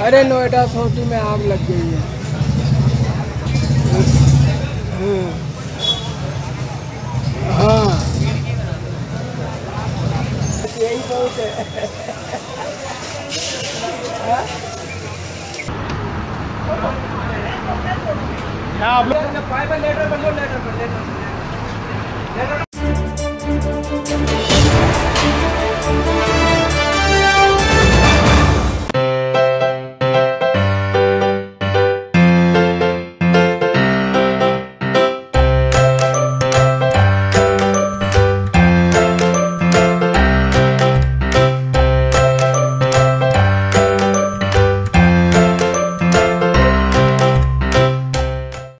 अरे नोएडा सोटी में आग लग गई है। हाँ यही बहुत है। आप लोग